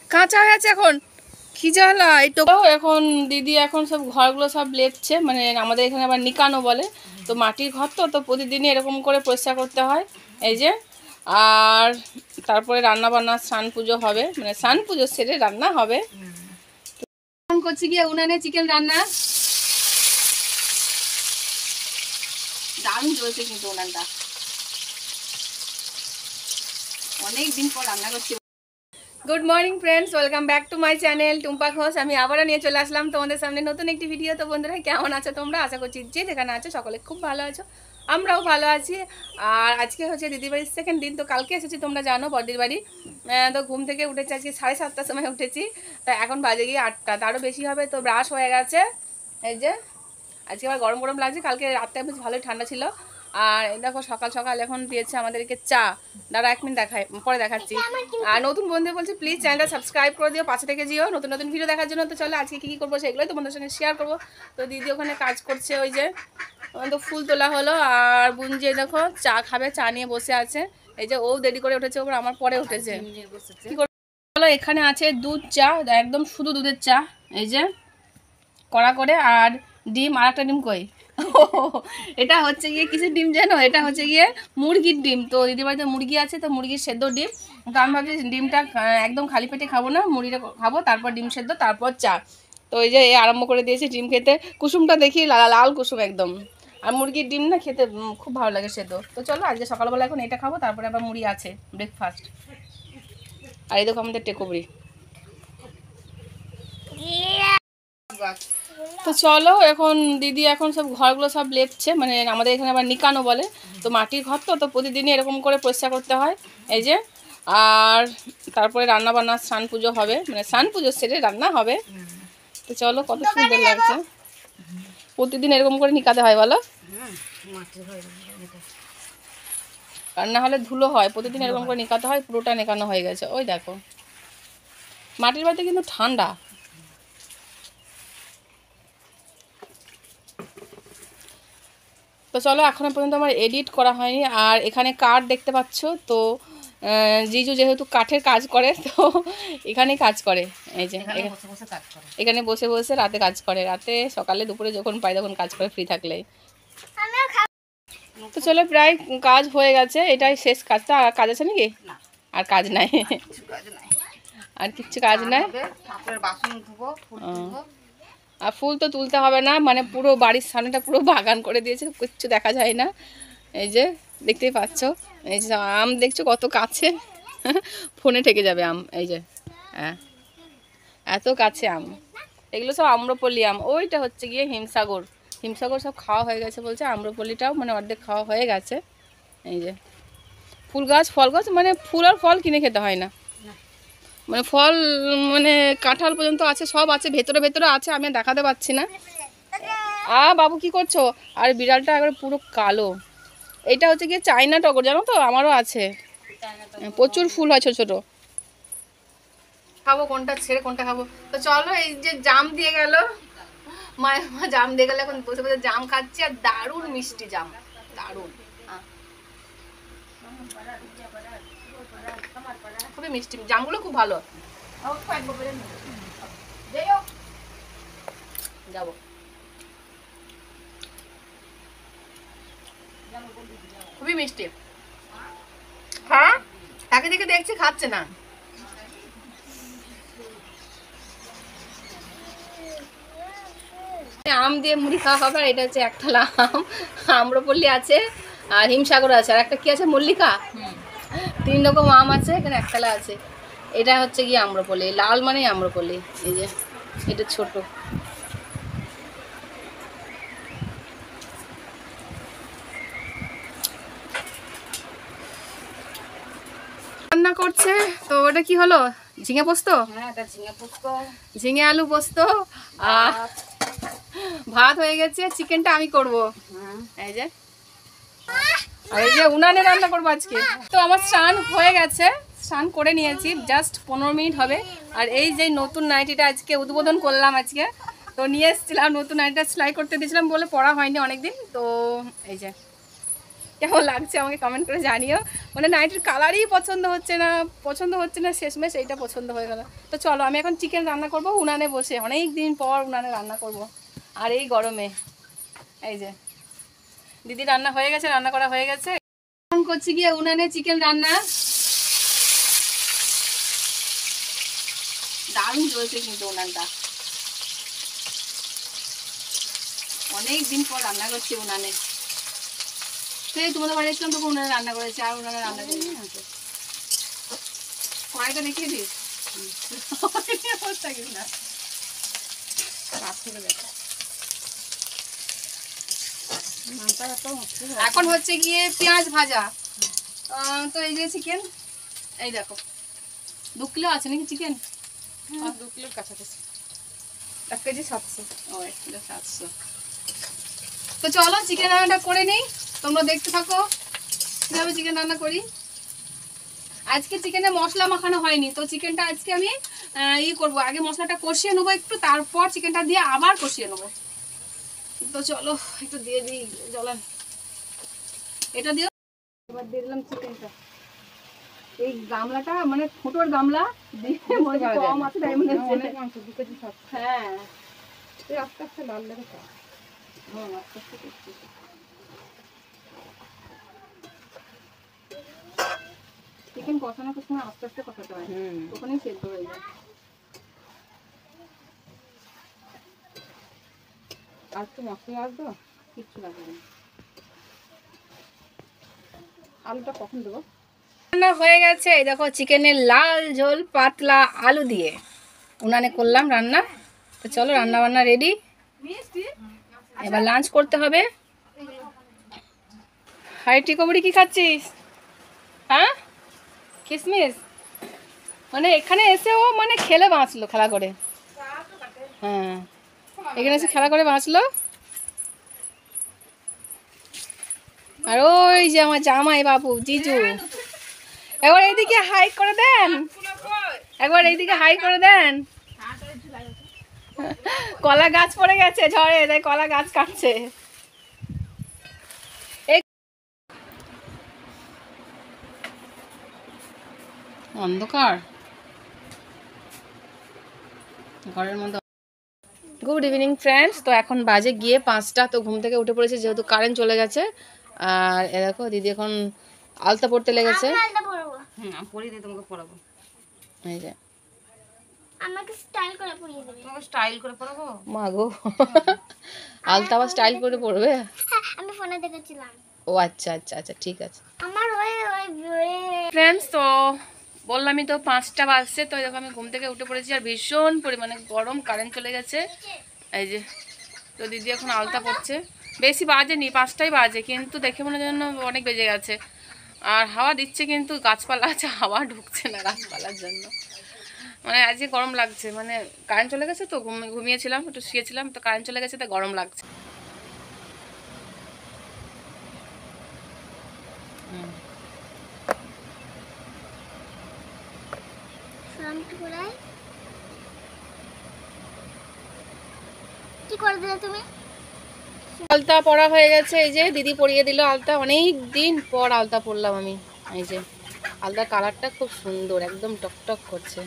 কাঁচা হয়ে আছে এখন কি জ্বালা। এই তো এখন দিদি এখন সব ঘরগুলো সব লেপছে, মানে আমাদের এখানে আবার নিকানো বলে, তো মাটির ঘর তো তো প্রতিদিনই এরকম করে পরিষ্কার করতে হয়। এই যে, আর তারপরে রান্না বান্না স্নান পুজো হবে, মানে স্নান পুজো সেরে রান্না হবে। এখন করছি গিয়ে উনানে চিকেন রান্না। দারুণ চলছে কিন্তু উনানটা, অনেক দিন পর রান্না করছি। Good morning friends, welcome back to my channel Tumpa Ghosh. আমি আবারও নিয়ে চলে আসলাম তোমাদের সামনে নতুন একটি ভিডিও। তো বন্ধুরা কেমন আছো তোমরা? আশা করছি যে যেখানে আছো সকলে খুব ভালো আছো, আমরাও ভালো আছি। আর আজকে হচ্ছে দিদির বাড়ির সেকেন্ড দিন। তো কালকে এসেছি তোমরা জানো বড়দির বাড়ি। তো ঘুম থেকে উঠেছি আজকে 7:30টার সময় উঠেছি, তো এখন বাজে গিয়ে 8টা, তারও বেশি হবে। তো ব্রাশ হয়ে গেছে, এই যে আজকে আবার গরম গরম লাগছে, কালকে রাতটা বেশ ভালোই ঠান্ডা ছিল। আর দেখো সকাল সকাল এখন দিয়েছে আমাদেরকে চা। দাঁড়া 1 মিনিট পরে দেখাচ্ছি। আর নতুন বন্ধু বলছি প্লিজ চ্যানেলটা সাবস্ক্রাইব করে দিও, পাশে থেকে যেও নতুন নতুন ভিডিও দেখার জন্য। তো চলো আজকে কী কী করবো সেগুলোই তোমাদের সঙ্গে শেয়ার করবো। তো দিদি ওখানে কাজ করছে, ওই যে তো ফুল তোলা হলো। আর বুনজি দেখো চা খাবে, চা নিয়ে বসে আছে। এই যে ও দেরি করে উঠেছে, ওপর আমার পরে উঠেছে। কী করবো, এখানে আছে দুধ চা, একদম শুধু দুধের চা, এই যে কড়া করে। আর ডিম, আর একটা ডিম কই এটা হচ্ছে গিয়ে কিসের ডিম জানো? এটা হচ্ছে গিয়ে মুরগির ডিম। তো দিদির বাড়িতে মুরগি আছে, তো মুরগির সেদ্ধ ডিম। তো আমি ভাবছি ডিমটা একদম খালি পেটে খাবো না, মুড়িটা খাবো, তারপর ডিম সেদ্ধ, তারপর চা। তো এই যে আরম্ভ করে দিয়েছি ডিম খেতে। কুসুমটা দেখি লাল কুসুম একদম। আর মুরগির ডিম না খেতে খুব ভালো লাগে সেদ্ধ। তো চলো আজকে সকালবেলা এখন এটা খাবো, তারপরে আবার মুড়ি আছে ব্রেকফাস্ট। আর এই দেখো আমাদের টেকোবড়ি। তো চলো এখন দিদি এখন সব ঘরগুলো সব লেপছে, মানে আমাদের এখানে আবার নিকানো বলে, তো মাটির ঘর তো তো প্রতিদিনই এরকম করে পরিষ্কার করতে হয়। এই যে, আর তারপরে রান্না বান্না স্নান পুজো হবে, মানে স্নান পুজো সেরে রান্না হবে। তো চলো কত সুন্দর লাগছে, প্রতিদিন এরকম করে নিকাতে হয় বলো, রান্না হলে ধুলো হয়, প্রতিদিন এরকম করে নিকাতে হয়। পুরোটা নেকানো হয়ে গেছে, ওই দেখো মাটির বাড়িতে কিন্তু ঠান্ডা। তো চলো এখনো পর্যন্ত আমার এডিট করা হয়নি। আর এখানে কাঠ দেখতে পাচ্ছ, তো জিজু যেহেতু কাঠের কাজ করে, তো এখানে কাজ করে। এই যে এখানে বসে বসে রাতে কাজ করে, রাতে সকালে দুপুরে যখন পাই তখন কাজ করে ফ্রি থাকলে। তো চলো প্রায় কাজ হয়ে গেছে, এটাই শেষ কাজটা। আর কাজ আছে নাকি? আর কাজ নাই, আর কিচ্ছু কাজ নাই। আর ফুল তো তুলতে হবে না, মানে পুরো বাড়ির সামনেটা পুরো বাগান করে দিয়েছে, কিচ্ছু দেখা যায় না। এই যে দেখতেই পাচ্ছ, এই যে আম দেখছো কত কাছে, ফোনে ঠেকে যাবে আম। এই যে হ্যাঁ, এত কাছে আম, এগুলো সব আম্রপল্লী আম। ওইটা হচ্ছে গিয়ে হিমসাগর, হিমসাগর সব খাওয়া হয়ে গেছে বলছে, আম্রপল্লীটাও মানে অর্ধেক খাওয়া হয়ে গেছে। এই যে ফুল গাছ, ফল গাছ, মানে ফুল আর ফল কিনে খেতে হয় না, মানে ফল মানে কাঁঠাল পর্যন্ত আছে, সব আছে, ভেতরে ভেতরে আছে, আমি দেখাতে পাচ্ছি না। বাবু কি করছো? আর বিড়ালটা একবারে পুরো কালো। এটা হচ্ছে গিয়ে চায়না টগর, জানো তো, আমারও আছে, প্রচুর ফুল হয় ছোট ছোট। খাবো কোনটা ছেড়ে কোনটা খাবো। তো চলো এই যে জাম দিয়ে গেল, মা জাম দিয়ে গেল, এখন বসে বসে জাম খাচ্ছি। আর দারুণ মিষ্টি জাম, দারুণ, খুবই মিষ্টি জামগুলো, খুব ভালো। যাবো, খুবই মিষ্টি। হ্যাঁ তাকে দেখে দেখছি খাচ্ছে না। আম দিয়ে মুড়ি খাওয়া হবে। এটা হচ্ছে একতলা আম, আম্রপল্লী আছে, আর হিমসাগর আছে, আর একটা কি আছে মল্লিকা, 3 রকম আম আছে এখানে, একতলা আছে। এটা হচ্ছে গিয়ে আম্রপল্লী, লাল মানে আম্রপল্লী। এই যে এটা ছোট, রান্না করছে। তো ওটা কি হলো? ঝিঙে পোস্ত, ঝিঙে আলু পোস্ত। আর ভাত হয়ে গেছে, চিকেনটা আমি করব। এই যে, আর এই যে উনানে রান্না করবো আজকে। তো আমার স্নান হয়ে গেছে, স্নান করে নিয়েছি, জাস্ট 15 মিনিট হবে। আর এই যে নতুন নাইটিটা আজকে উদ্বোধন করলাম আজকে, তো নিয়ে এসেছিলাম নতুন নাইটিটা, সেলাই করতে দিয়েছিলাম বলে পরা হয়নি অনেকদিন। তো এই যে কেমন লাগছে আমাকে কমেন্ট করে জানিও। মানে নাইটির কালারই পছন্দ হচ্ছে না, শেষমেশ এইটা পছন্দ হয়ে গেল। তো চলো আমি এখন চিকেন রান্না করব উনানে বসে, অনেক দিন পর উনানে রান্না করব আর এই গরমে। এই যে দিদি রান্না হয়ে গেছে, রান্না করা হয়ে গেছে। এখন করছি গিয়ে উনানে চিকেন রান্না। দারুণ জ্বলছে কিন্তু উনানটা, অনেক দিন পর রান্না করছি উনানে। সেই তোমাদের বাড়ি এসলাম তখন উনানে রান্না করেছি, আর উনানে রান্না করি কড়াইটা দেখিয়ে দিস না। এখন হচ্ছে গিয়ে পেঁয়াজ ভাজা। তো এই যে চিকেন, এই দেখো 2 কিলো আছে নাকি চিকেন? 2 কিলোর কাছাকাছি, 1 কেজি 700। ও 1 কিলো 700। তো চলো চিকেন রান্নাটা করে নেই, তোমরা দেখতে থাকো কিভাবে চিকেন রান্না করি। আজকে চিকেনে মশলা মাখানো হয়নি, তো চিকেনটা আজকে আমি করবো, আগে মশলাটা কষিয়ে নেবো একটু, তারপর চিকেনটা দিয়ে আবার কষিয়ে নেবো। তো চলো একটু দিয়ে দিই জ্বলান, এটা দিও। এবার দিয়ে দিলাম চিকেনটা, এই গামলাটা মানে ছোটোর গামলা দিয়ে কম আছে তাই মনে হচ্ছে। হ্যাঁ আস্তে আস্তে লাল লেগে আস্তে আস্তে করছি। চিকেন কষানোর সময় আস্তে আস্তে কষাতে হয়, ওখানেই সেদ্ধ হয়ে যায়। আর তো মশলা আসবে কিচ্ছু লাগবে না। আলুটা কখন দেবো? রান্না হয়ে গেছে, এই দেখো চিকেনের লাল ঝোল পাতলা আলু দিয়ে উনানে করলাম রান্না। তো চলো রান্না বান্না রেডি, এবার লাঞ্চ করতে হবে। হাই টিকবুড়ি কি খাচ্ছিস? হ্যাঁ কিসমিস, মানে এখানে এসেও মানে খেলে বাঁচলো, খেলা করে। হ্যাঁ এখানে এসে খেলা করে বাঁচলো। আর ওই যে আমার জামাই বাবু জিজু, একবার এইদিকে হাই করে দেন, একবার এইদিকে হাই করে দেন। কলা গাছ পড়ে গেছে ঝড়ে, তাই কলা গাছ কাটছে। অন্ধকার ঘরের মধ্যে। গুড ইভিনিং ফ্রেন্ডস, তো এখন বাজে গিয়ে 5টা। তো ঘুম থেকে উঠে পড়েছে যেহেতু কারেন্ট চলে গেছে। আর এ দেখো দিদি এখন আলতা পড়তে লেগেছে। পরিয়ে দিই, তোমাকে পরাবো। এই যে আমাকে স্টাইল করে পরিয়ে দিবি। তোমাকে স্টাইল করে পরাবো? মা গো আলতা আবার স্টাইল করে পরবে? আমি ফোনে দেখেছিলাম। ও আচ্ছা আচ্ছা আচ্ছা ঠিক আছে। আমার ওই ফ্রেন্ডস, তো বললামই তো 5টা বাজছে। তো দেখো আমি ঘুম থেকে উঠে পড়েছি, আর ভীষণ পরিমাণে গরম, কারেন্ট চলে গেছে। এই যে তো দিদি এখন আলতা পড়ছে, বেশি বাজেনি, 5টাই বাজে, কিন্তু দেখে মনে যেন অনেক বেজে গেছে। আর হাওয়া দিচ্ছে কিন্তু গাছপালা আছে, হাওয়া ঢুকছে না গাছপালার জন্য। মানে আজকে গরম লাগছে, মানে কারেন্ট চলে গেছে তো ঘুমিয়েছিলাম, একটু শুয়েছিলাম, তো কারেন্ট চলে গেছে, তাই গরম লাগছে। কি করে দিলে তুমি? আলতা পরা হয়ে গেছে, এই যে দিদি পরিয়ে দিল আলতা। অনেক দিন পর আলতা পরলাম আমি। এই যে আলতার কালারটা খুব সুন্দর, একদম টকটক করছে।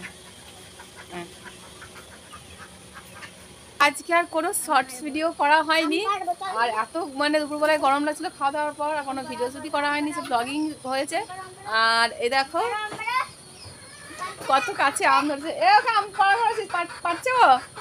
আজকে আর কোনো শর্টস ভিডিও করা হয়নি, আর এত মানে দুপুরবেলায় গরম লাগছিল খাওয়া দাওয়ার পর, আর কোনো ভিডিও যদি করা হয়নি, সব ব্লগিং হয়েছে। আর এই দেখো কত কাছে আম ধরেছে। এ ওকে আম পাড়া করাচ্ছিস, পারছো?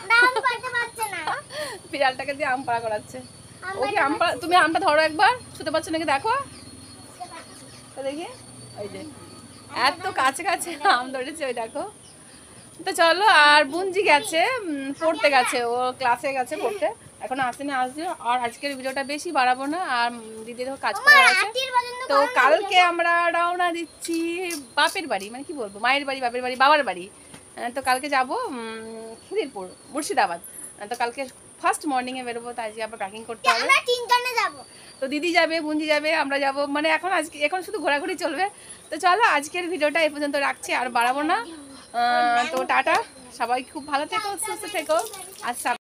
বিড়ালটাকে দিয়ে আম পাড়া করাচ্ছে। ওকে আম পাড়া, তুমি আমটা ধরো একবার, শুতে পারছো নাকি দেখো দেখি। ওই যে এত কাছে কাছে আম ধরেছে, ওই দেখো। তো চলো, আর বুনজি গেছে পড়তে গেছে, ও ক্লাসে গেছে পড়তে, এখন আসেনি, আসবে। আর আজকের ভিডিওটা বেশি বাড়াবো না, আর দিদি দেখো কাজ করে আছে। তো কালকে আমরা রওনা দিচ্ছি বাপের বাড়ি, মানে কি বলবো, মায়ের বাড়ি, বাপের বাড়ি, বাবার বাড়ি। তো কালকে যাবো খিদিরপুর, মুর্শিদাবাদ। তো কালকে ফার্স্ট মর্নিংয়ে বেরোবো, তাই আবার প্যাকিং করতে হবে। তো দিদি যাবে, বুনজি যাবে, আমরা যাব, মানে এখন শুধু ঘোরাঘুরি চলবে। তো চলো আজকের ভিডিওটা এই পর্যন্ত রাখছি, আর বাড়াবো না। তো টাটা, সবাই খুব ভালো থেকো, সুস্থ থেকো। আর